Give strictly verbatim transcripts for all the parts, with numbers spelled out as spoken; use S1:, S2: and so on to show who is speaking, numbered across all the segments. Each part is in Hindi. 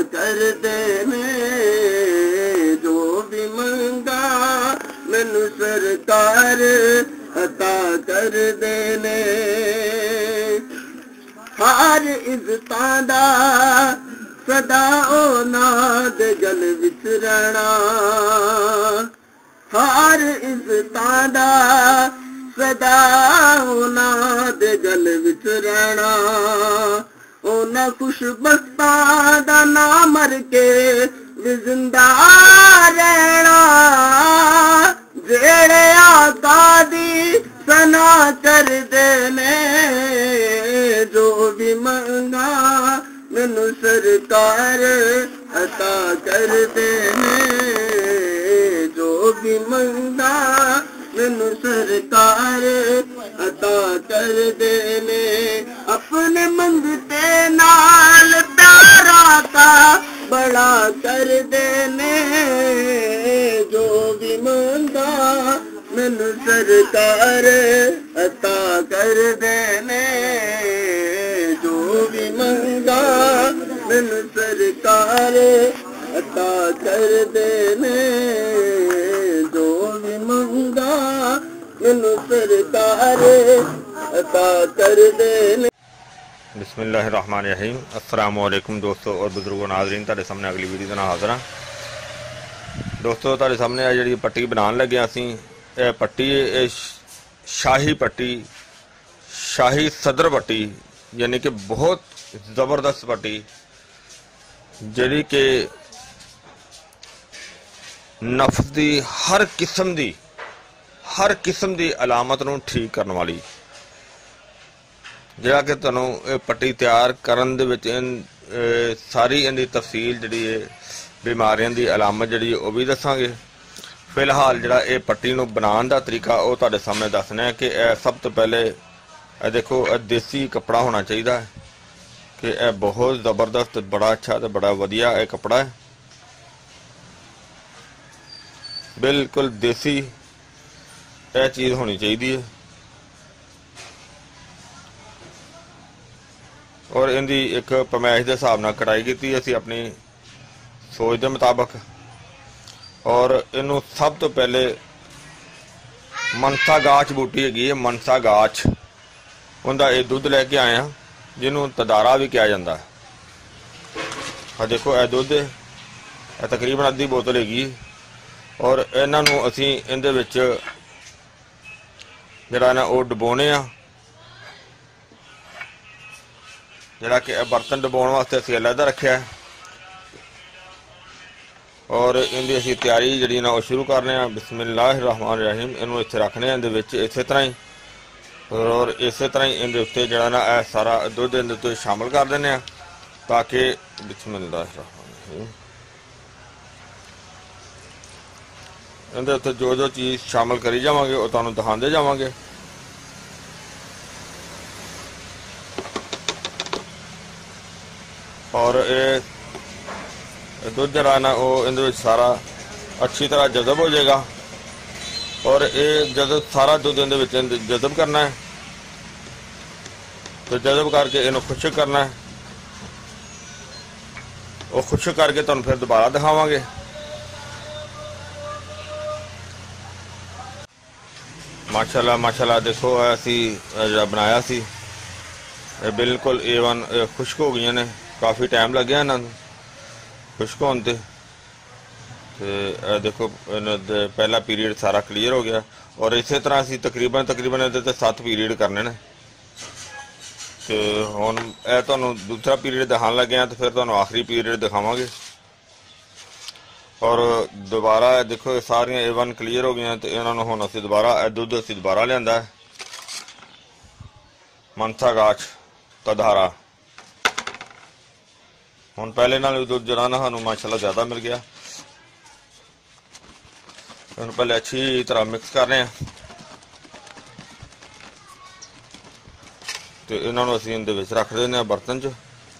S1: कर देने, जो भी मंगा मैनू सरकार अता कर देने। हर इज्जतां दा सदा उन्हां दे गल विच रहना, हर इज्जतां दा सदा उन्हां दे गल विच रहना। उन्हां खुशबख्तां दा ना मर के भी जिंदा रहना, जेड़े आका दी सना कर देने, जो भी मंगा मैनू सरकार अता कर देने, जो भी मंगा मैनू सरकार अता कर देने। अपने मंगते नाल प्यारा का बड़ा कर देने, जो भी मंगा मैनू सरकार अता कर देने, जो भी मंगा मैनू सरकार अता कर देने, जो भी मंगा मैनू सरकार अता कर देने।
S2: बिस्मिल्लाहिर्रहमानिर्रहीम। अस्सलाम वालेकुम दोस्तों और बुजुर्गों नाज़रीन, तुहाडे सामने अगली वीडियो दे नाल हाज़र हां। दोस्तों तुहाडे सामने आ जिहड़ी पट्टी बनाउण लगे असीं, यह पट्टी शाही पट्टी, शाही सदर पट्टी, यानी कि बहुत ज़बरदस्त पट्टी जिहड़ी कि नफ्स दी हर किस्म दी हर किस्म दी अलामत नूं ठीक करन वाली, जिहड़ा कि तुहानूं ये पट्टी तैयार करन दे विच सारी इहदी तफसील जिहड़ी है बीमारियां दी अलामत जिहड़ी है भी दसांगे। फिलहाल जिहड़ा ये पट्टी नूं बनाउण दा तरीका वो तुहाडे सामने दसना है कि सब तो पहले ए देखो देसी कपड़ा होना चाहिए कि यह बहुत ज़बरदस्त बड़ा अच्छा तो बड़ा वधिया यह कपड़ा है, बिल्कुल देसी यह चीज़ होनी चाहिए। और इनकी एक पमैश के हिसाब नाल कटाई की असी अपनी सोच के मुताबिक। और इनू सब तो पहले मनसा गाछ बूटी हैगी है, मनसा गाछ उनका ये दुध लैके आए हैं जिन्हों तदारा भी कहा जाता है। हाँ देखो यह दुध है तकरीबन अद्धी बोतल हैगी। और इन्हों असी इहदे विच जिहड़ा ना वो डबोने आ, जिहड़ा कि बर्तन डबोण वास्ते असीं अलहदा रखिया है। और इनकी असीं तैयारी जिहड़ी ना वो शुरू करने आ। बिस्मिल्लाहिर्रहमानिर्रहीम। इनू इत्थे रखने इहदे विच इसे तरह ही, और इस तरह ही इहदे उत्ते जिहड़ा ना यह सारा दुध इहदे उत्ते शामिल कर देने आ ताकि बिस्मिल्लाहिर्रहमानिर्रहीम इहदे उत्ते जो जो चीज़ शामिल करी जावांगे वो तुहानूं दिखांदे जावांगे। और ये दुध जरा ना वो इहदे सारा अच्छी तरह जज़ब हो जाएगा। और ये जज़ब सारा दुध इहदे जज़ब करना है, तो जज़ब करके इन्हों खुश्क करना है। वो खुश्क करके तुहानूं फिर दोबारा दिखावांगे। माशाल्लाह माशाल्लाह देखो असी जो बनाया सी बिल्कुल ए वन खुश्क हो गई ने, काफ़ी टाइम लग गया इन्होंने खुश्क होने ते। देखो पहला पीरीयड सारा क्लीयर हो गया। और इस तरह असी तकरीबन तकरीबन ये सत्त पीरीयड करने ने। तो हुण यह तुहानूं दूसरा पीरीयड दिखाने लगे हैं, तो फिर तुहानूं आखिरी पीरीयड दिखावांगे। और दोबारा देखो सारियां ए वन क्लीयर हो गई, तो इन्होंने हुण असीं दोबारा दुध असीं दोबारा लिआंदा है मनसा गाछ तदारा। हुण पहले नाल दुध जिहड़ा ना सानूं माशाल्लाह ज़्यादा मिल गया। हुण पहले अच्छी तरह मिक्स कर रहे हैं, तो इन्होंने असीं इहदे विच रख देने बर्तन च।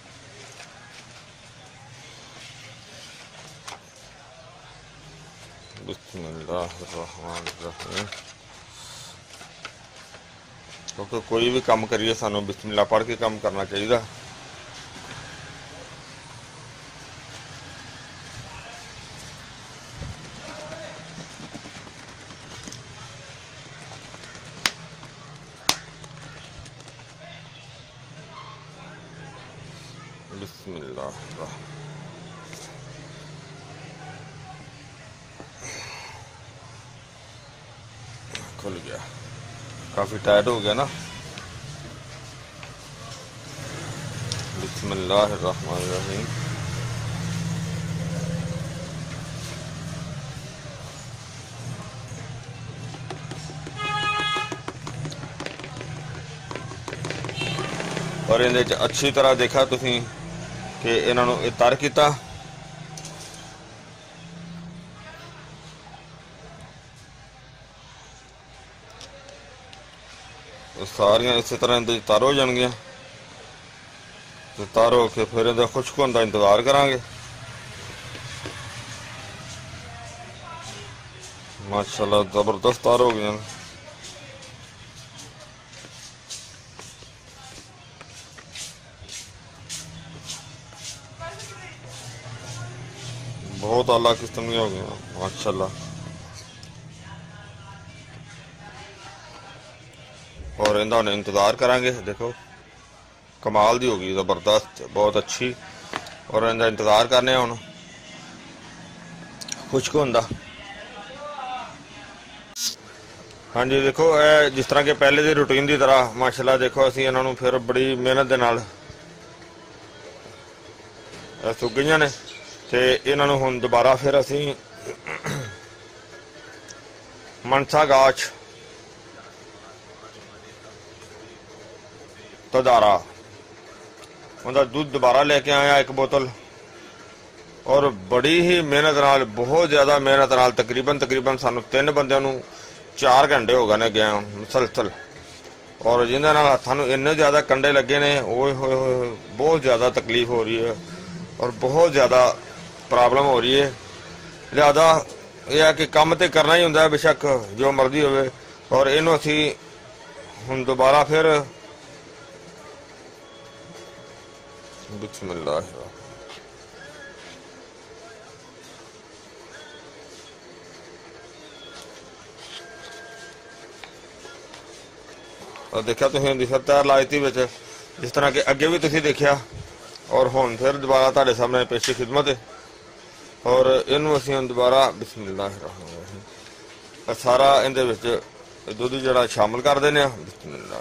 S2: बिस्मिल्लाहिर्रहमानिर्रहीम। क्योंकि कोई भी काम करिए सानू बिस्मिल्लाह पढ़ के काम करना चाहिए। खुल गया, काफी टाइट हो गया ना। बिस्मिल्लाहिर्रहमानिर्रहीम। और इहदे च अच्छी तरह देखा तुसीं कि इन्हां नूं तर किता। सारियां इस तरह इहदे तर हो जाणगियां ते तर हो के फिर इहदा खुश्क होण दा इंतजार करांगे। माशाअल्लाह जबरदस्त तर हो गई। बहुत आला किस्म की हो गई माशाअल्लाह। और इनका हम इंतज़ार करांगे। देखो कमाल दी होगी, ज़बरदस्त, बहुत अच्छी। और इनका इंतज़ार करने हम खुश्क होंदा। हाँ जी देखो ए जिस तरह के पहले की रूटीन की तरह माशाअल्लाह देखो असी इन्हों फिर बड़ी मेहनत के नाल सुक गई ने ते इन्हों हुण दोबारा फिर असी मनसा गाछ तदारा उनका दूध दोबारा लेके आया एक बोतल। और बड़ी ही मेहनत नाल, बहुत ज़्यादा मेहनत नाल, तकरीबन तकरीबन सानू तीन बंदे नू चार घंटे हो गए ने गया मुसलसल। और जिन्हें हथां नू इन्ने ज़्यादा कंडे लगे ने, ओए होए होए बहुत ज़्यादा तकलीफ हो रही है और बहुत ज़्यादा प्रॉब्लम हो रही है। लिहाजा यह है कि काम तो करना ही होंदा है, बेशक जो मर्जी होवे। और इनू असी हुण दोबारा फिर बिस्मिल्लाह और देखा तुसीं फिर तैर लाई थी विच, जिस तरह के अगे भी तुसीं देखा। और हुण फिर दोबारा तुहाडे सामने पेशी खिदमत है। और इनू असीं हुण दोबारा बिस्मिल्लाहिर्रहमानिर्रहीम सारा इहदे विच दुध जिहड़ा शामिल कर देने आ। बिस्मिल्लाह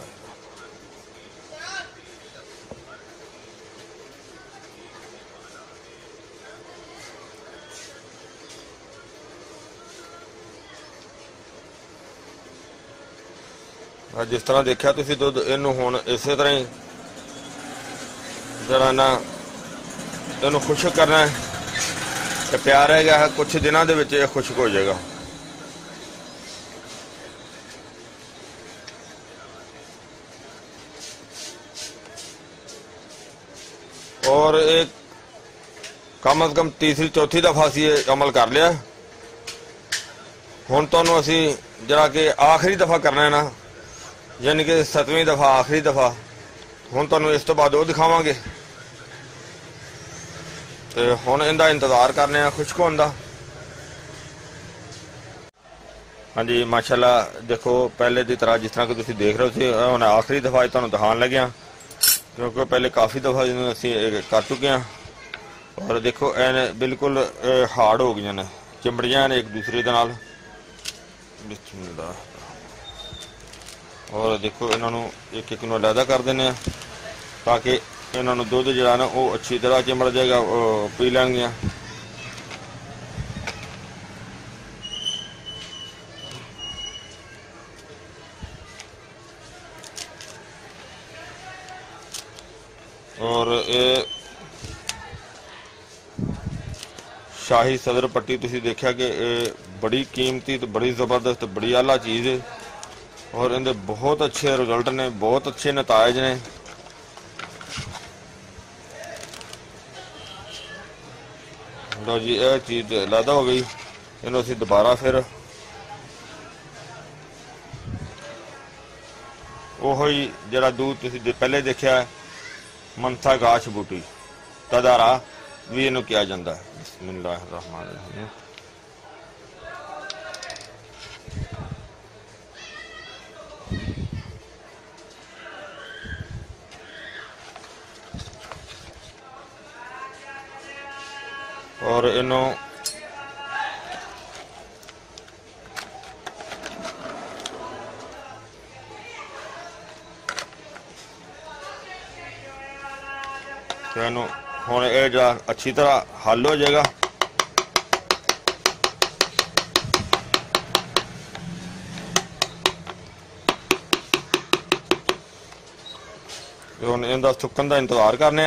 S2: जिस तरह देखा तुसीं दुध इनू हुण इस तरह ही जरा ना इनू खुश्क करना है। तो प्यार रह गया है, कुछ दिनों के विच यह खुश्क हो जाएगा। और एक कम अज कम तीसरी चौथी दफा असीं ये अमल कर लिया। हुण तुहानूं असीं जरा कि आखिरी दफा करना है ना, यानी कि सतवीं दफा आखिरी दफा हुण तुहानूं इस तो बाद वो दिखावांगे। तो हुण इहदा इंतजार करने आ खुश्क होण दा। हाँ जी माशाअल्लाह देखो पहले की तरह जिस तरह कि तुसीं देख रहे हो हुण आखिरी दफा तुहानूं दिखाण लगे, क्योंकि पहले काफ़ी दफा असीं कर चुके हैं। और देखो एन बिल्कुल हार्ड हो गई ने, चिमड़ियां ने एक दूसरे के नाल। बिस्मिल्लाह। और देखो इन्हों एक एक नूं अलहदा कर देने ताकि इन्हों दुध जिहड़ा ना वो अच्छी तरह चिमड़ जाएगा, पी लैणगियां। और ये शाही सदर पट्टी तुसीं देखा कि बड़ी कीमती तो बड़ी ज़बरदस्त बड़ी आला चीज़ है। और इनके बहुत अच्छे रिजल्ट ने, बहुत अच्छे नतायज ने। लो जी यह चीज़ अलहदा हो गई। इन्हों असीं दोबारा फिर वही जरा दूध तुसीं पहले देखा है मनसा गाछ बूटी तदारा भी इनू किया जाता है। बिस्मिल्लाहिर्रहमानिर्रहीम। और इनू इनू हुण ये जो अच्छी तरह हल हो जाएगा। हुण इनका सुकन का इंतजार करने,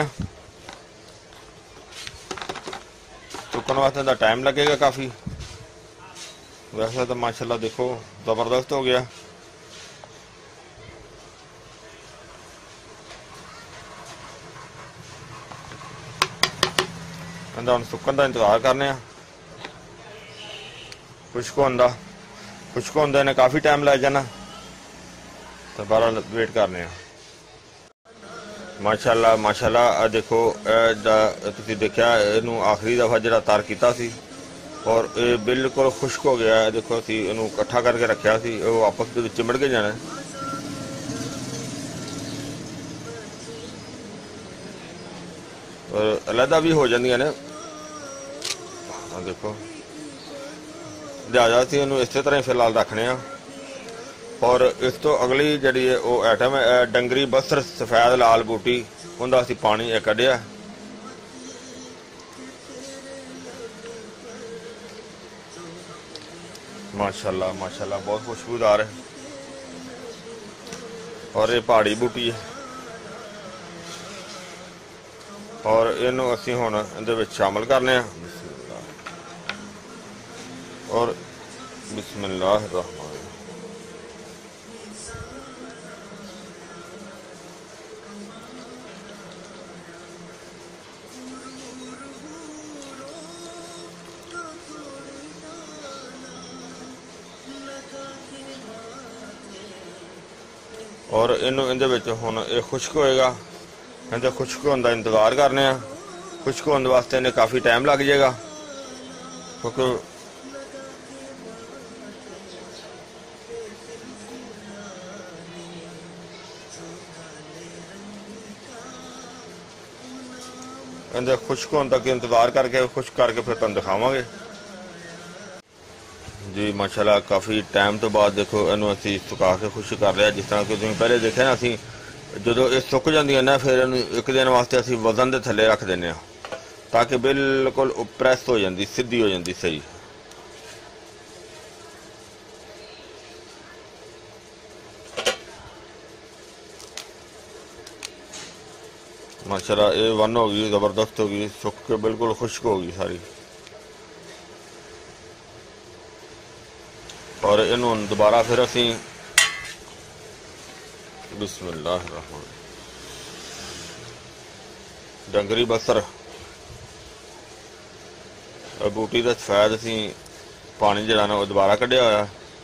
S2: सुकन वास्ते इनका टाइम लगेगा काफ़ी। वैसे तो माशाल्लाह देखो ज़बरदस्त हो गया। इनका हुण सुकन का इंतजार करने, खुश्क होंदा खुश्क होंदे ने काफ़ी टाइम लग जाना, तो बहरहाल वेट करने। माशाल्लाह माशाल्लाह आ देखो तुसीं देखिया इनू आखिरी दफ़ा जिहड़ा तर कीता सी और ये बिल्कुल खुश्क हो गया है। देखो असीं इनू इकट्ठा करके रखिया सी, वो आपस दे विच चिमड़ के जाना और अलहदा भी हो जांदियां ने। देखो लिहाजा असीं इनू इस तरह फिलहाल रखने। और इस तो अगली जी वो आइटम है डंगरी बसर सफेद लाल बूटी, उनका असीं पानी कढ़िया। माशाल्लाह माशाल्लाह बहुत खुशबूदार है। और ये पहाड़ी बूटी है और इनू असीं हुण इहदे विच शामिल करने। और बिस्मिल्लाह रहमान और इनू इहदे विच हुण ये खुश्क होएगा। इहदे खुश्क होने का इंतजार करने। खुश्क होने वास्ते इन्हें काफ़ी टाइम लग जाएगा, क्योंकि इहदे खुश्क होने तक इंतजार करके खुश्क करके फिर तुहानूं दिखावांगे जी। माशाल्लाह काफ़ी टाइम तो बाद देखो इनू असीं सुका के खुश्क कर लिया। जिस तरह कि तुसीं पहले देखिया ना, असीं जो ये सुक जांदियां ना फिर इनू एक दिन वास्ते असीं वजन दे थल्ले रख दिंदे हां, ताकि बिल्कुल प्रैस हो जाती, सीधी हो जाती सही। माशाल्लाह ये वन हो गई, ज़बरदस्त हो गई, सुक के बिल्कुल खुश्क हो गई सारी। और इनू दोबारा फिर असीं बिस्मिल्लाह रहमान डंगरी बसर बूटी का सफेद असीं पानी जिहड़ा ना दोबारा कढ़िया होया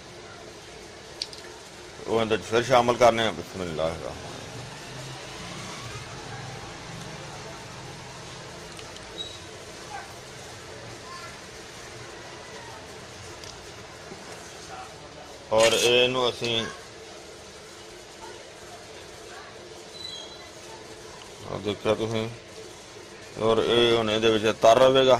S2: वो अंदर फिर शामिल करने। बिस्मिल्लाह रहमान और इनू असीं देखा तुसीं और ये हुण इहदे विच तर रहेगा।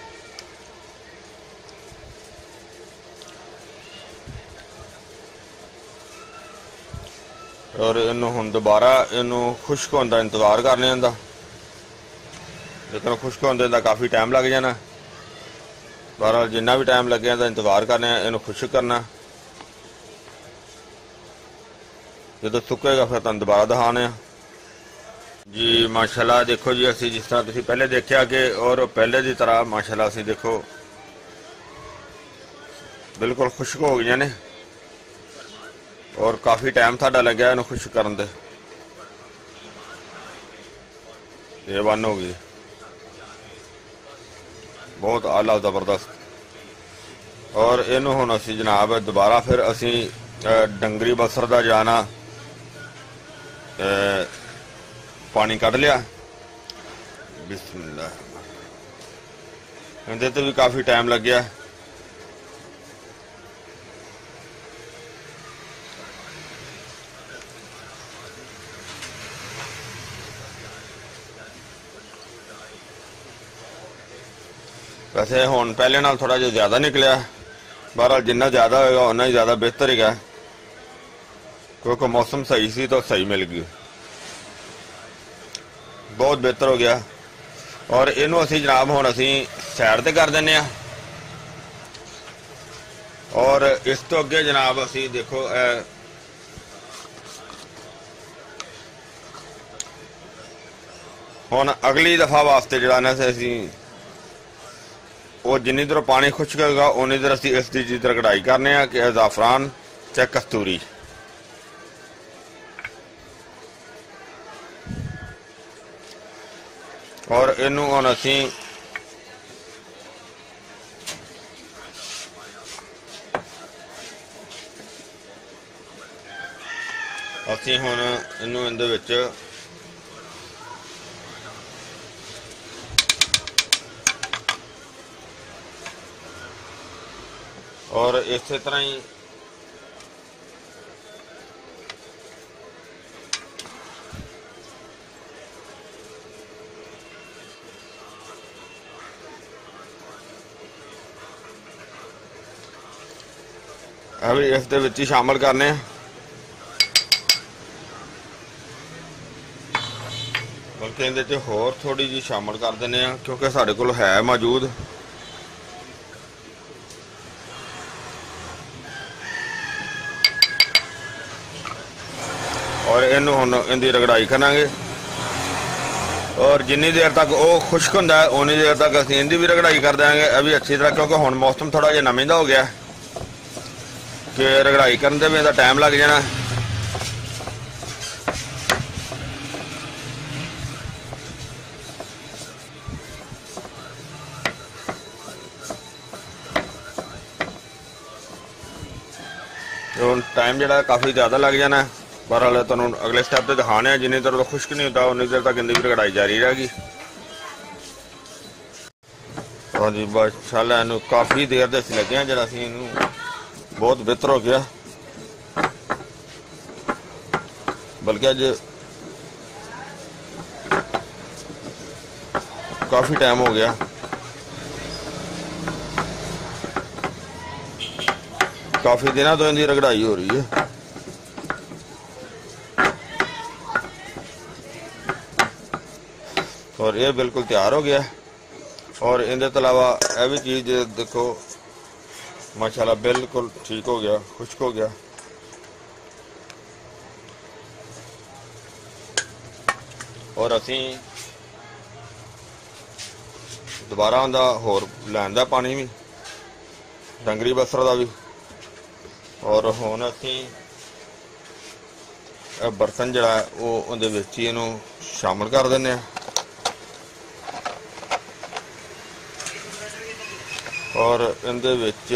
S2: और इनू हुण दोबारा इनू खुश्क होने का इंतजार करने आंदा, लेकिन खुश्क होने का काफ़ी टाइम लग जाना। बहरहाल जिन्ना भी टाइम लगे इहदा इंतजार करने, इनू खुश्क करना। जो सुकेगा फिर तुहानूं दोबारा दिखाने जी। माशाल्लाह देखो जी, असीं जिस तरह तुसीं पहले देखा कि और पहले की तरह माशाल्लाह असीं देखो बिल्कुल खुश्क हो गई ने और काफ़ी टाइम साडा लग्या इन्हूं खुश्क करन दे। ये वन हो गई, बहुत आला ज़बरदस्त। और इनू हुण असीं जनाब दोबारा फिर असीं डंगरी बसर का जाना पानी कढ़ लिया। बिस्मिल्लाह इहदे ते भी काफ़ी टाइम लग गया। वैसे हुण पहले नाल थोड़ा जिहा ज़्यादा निकलिया, बहरहाल जिन्ना ज़्यादा होएगा उन्ना ही ज़्यादा बेहतर हैगा, क्योंकि मौसम सही सी तो सही मिल गई, बहुत बेहतर हो गया। और इनू असी जनाब हुण असी सैड ते कर दिंदे आ। और इस तो अगे जनाब असी देखो हुण अगली दफा वास्ते जिहड़ा ना असी वो जिन्नी देर पानी खुश्क होगा उन्नी देर असी इसकी जी तरह कढ़ाई करने आ कि ज़ाफरान ते कस्तूरी। और इनू हुण असी असी हुण इनू इहदे विच और इस तरह ही अभी इस दे विच ही शामिल करने, बल्कि इहदे च होर थोड़ी जी शामिल कर देने आ क्योंकि साडे कोल है मौजूद। और इनू हुण इहदी रगड़ाई करांगे और जिन्नी देर तक वो खुश्क हुंदा है उन्नी देर तक असीं इहदी भी रगड़ाई कर देंगे अभी अच्छी तरह, क्योंकि हुण मौसम थोड़ा जिहा नमी दा हो गया कि रगड़ाई करन दे भी इहदा टाइम लग जाना। हुण टाइम जिहड़ा काफ़ी ज़्यादा लग जाना है, बहरहाल तुहानूं अगले स्टैप ते दिखाने जिन्नी देर तक खुश्क नहीं होता उन्नी देर तक इहदी भी रगड़ाई जारी रहेगी। हाँ जी माशाअल्लाह इनू काफ़ी देर दे असीं लगे हैं, जिहड़ा असीं इनू बहुत बेहतर हो गया, बल्कि अज काफ़ी टाइम हो गया। काफ़ी दिनों तो इनकी रगड़ाई हो रही है। और ये बिल्कुल तैयार हो गया। और इनके तो अलावा यह भी चीज़ देखो माशाल्लाह बिल्कुल ठीक हो गया, खुश्क हो गया। और असी दोबारा उनका होर लैन दा पानी भी डंगरी बसर का भी। और हुण असी बर्तन जिहड़ा है वो उहदे विच ही इहनूं शामिल कर दिंदे आ। और इहदे विच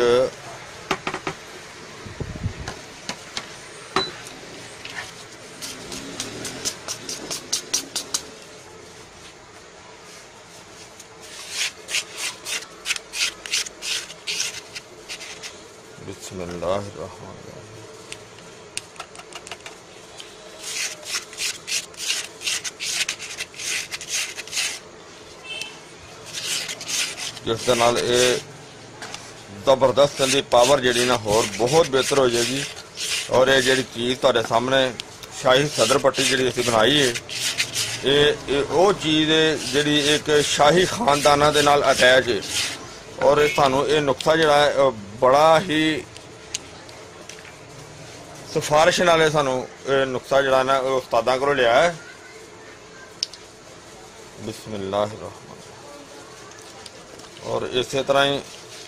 S2: बिस्मिल्लाहिर्रहमानिर्रहीम जिस दे नाल ये जबरदस्त इहदी पावर जिहड़ी ना होर बहुत बेहतर हो जाएगी। और ये जिहड़ी चीज़ तुहाडे सामने शाही सदर पट्टी जिहड़ी असीं बनाई है ये वो चीज़ है जिहड़ी एक शाही खानदाना दे नाल अटैच है। और सानू ये नुस्खा जिहड़ा है बड़ा ही सिफारिश नाल सानू ये नुस्खा जिहड़ा ना उस्तादां कोलों लिया है। बिस्मिल्लाहिर्रहमानिर्रहीम। और इस तरह ही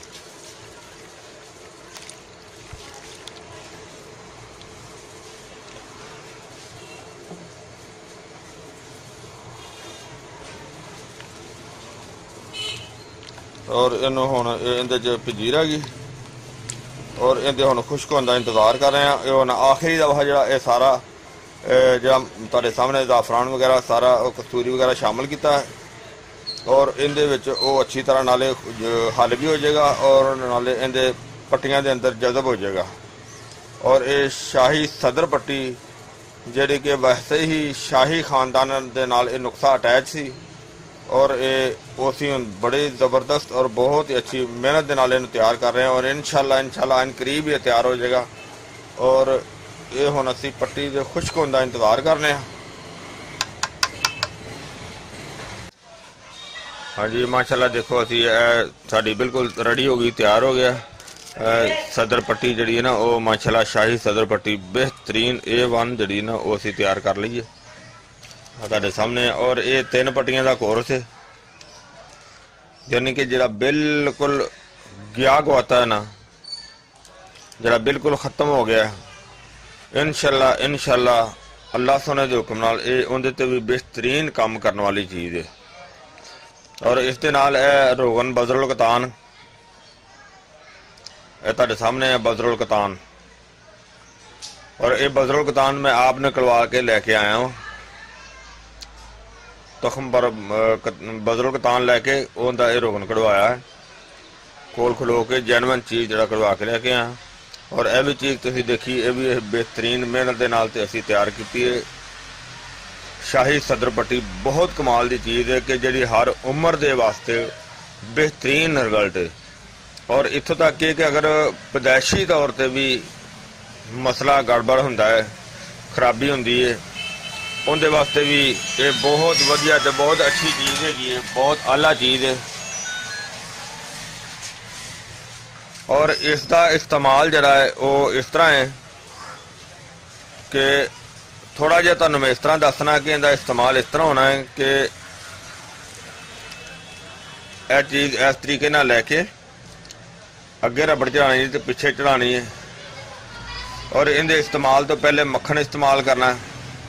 S2: और इनू हुण इहदे च भिजी रहेगी। और इहदे हुण खुश्क होने का इंतज़ार कर रहे हैं। हुण आखिरी दफा जिहड़ा ये सारा जिहड़ा तुहाडे सामने ज़ाफरान वगैरह सारा कस्तूरी वगैरह शामिल किया है। और इहदे विच वो अच्छी तरह नाले हल भी हो जाएगा और नाले इहदे पट्टियां दे अंदर जज़ब हो जाएगा। और ये शाही सदर पट्टी जिहड़ी कि वैसे ही शाही खानदान दे नाल ये नुस्खा अटैच सी और ये उसी बड़े ज़बरदस्त और बहुत ही अच्छी मेहनत के नाल इन्हूं तैयार कर रहे हैं और इंशाल्लाह इंशाल्लाह इन करीब ही तैयार हो जाएगा। और ये हुण असीं पट्टी दे खुश्क होण दा इंतज़ार करने हैं। हाँ जी माशाल्लाह देखो असी साड़ी बिल्कुल रेडी हो गई, तैयार हो गया। सदर पट्टी जी है ना वो माशाल्लाह शाही सदर पट्टी बेहतरीन ए वन जी ना वो असी तैयार कर लीए तुहाडे सामने। और ये तीन पट्टियां का कोर्स है, यानी कि जरा बिल्कुल गया गवाता है ना, जरा बिल्कुल खत्म हो गया। इंशाल्लाह इंशाल्लाह अल्लाह सोने के हुक्म नाल ये उहदे ते भी बेहतरीन काम करने वाली चीज़ है। और इस दे नाल रोगन बजरुल कतान ये तुहाडे सामने है बजरुल कतान। और ये बजरुल कतान मैं आप निकलवा के लेके आया हूँ, तखम पर बजरुल कतान लैके उनका ये रोगन कढ़वाया है, कोल खलो के जैनवन चीज़ जरा कढ़वा के लेके आया। और यह भी चीज़ तुसीं देखी, ये भी बेहतरीन मेहनत के नाल ते असीं तैयार की है। शाही सदर पट्टी बहुत कमाल की चीज़ है कि जी हर उम्र के वास्ते बेहतरीन रिजल्ट है। और इत्थों तक कि अगर पैदाइशी तौर पर भी मसला गड़बड़ होंदा है, खराबी होंदी है, उनके वास्ते भी ये बहुत वधिया ते बहुत अच्छी चीज़ है, बहुत आला चीज़ है। और इसका इस्तेमाल जरा है वो इस तरह है कि थोड़ा जिहा तुहानूं मैं इस तरह दसना कि इहदा इस्तेमाल इस तरह होना है कि यह चीज़ इस तरीके नाल लैके अगे रबड़ चढ़ानी है तो पिछे चढ़ानी है। और इहदे इस्तेमाल तो पहले मक्खन इस्तेमाल करना है।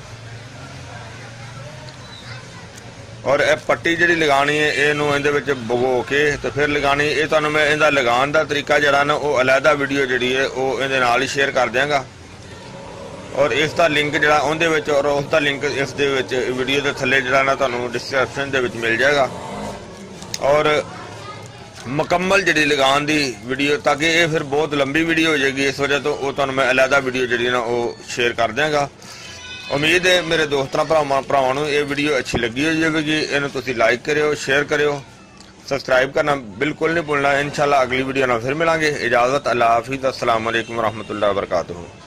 S2: और यह पट्टी जी लगानी है इनू इहदे भगो के तो फिर लगानी। ये तुहानूं मैं इहदा लगान का तरीका जरा ना वो अलहदा वीडियो जी है वो इहदे नाल ही शेयर कर देंगा। और इसका लिंक जरा उहदे विच और उसका लिंक इस दे विच वीडियो के थल्ले जरा ना तुहानूं डिस्क्रिप्शन दे विच मिल जाएगा। और मुकम्मल जी लगान की वीडियो, ताकि ये फिर बहुत लंबी वीडियो हो जाएगी, इस वजह तो वो तुहानूं मैं अलहदा वीडियो जी ना वो शेयर कर देंगा। उम्मीद है मेरे दोस्तों भरावां भरावां नूं ये वीडियो अच्छी लगी हो जाएगी। इन्हूं तुसीं लाइक करियो, शेयर करियो, सबसक्राइब करना बिल्कुल नहीं भूलना। इंशाल्लाह अगली वीडियो नाल फिर मिलांगे। इजाज़त, अल्लाह हाफिज़, अस्सलाम वालेकुम रहमतुल्लाहि व बरकातुहू।